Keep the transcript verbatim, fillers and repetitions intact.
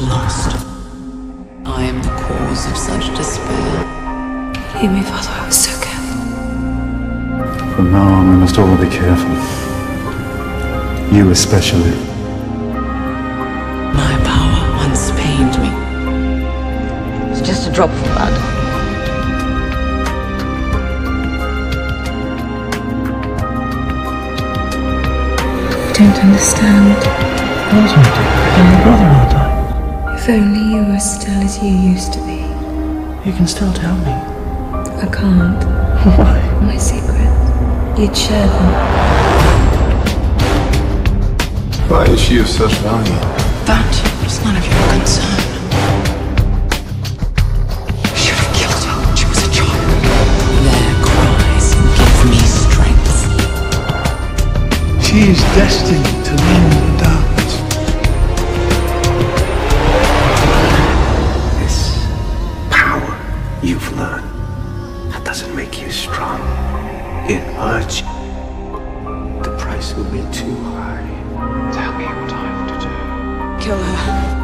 lost. I am the cause of such despair. Believe me, Father, I was so careful. From now on, we must all be careful. You especially. My power once pained me. It's just a drop of blood. I don't understand. What else, my dear? You're my brother, aren't I? If only you were still as you used to be. You can still tell me. I can't. Why? My secrets. You'd share them. Why is she of such value? That is none of your concern. I should have killed her when she was a child. Their cries give me strength. She is destined to mend the darkness. This power you've learned, that doesn't make you strong. It hurts you. The price will be too high. Tell me what I have to do. Kill her.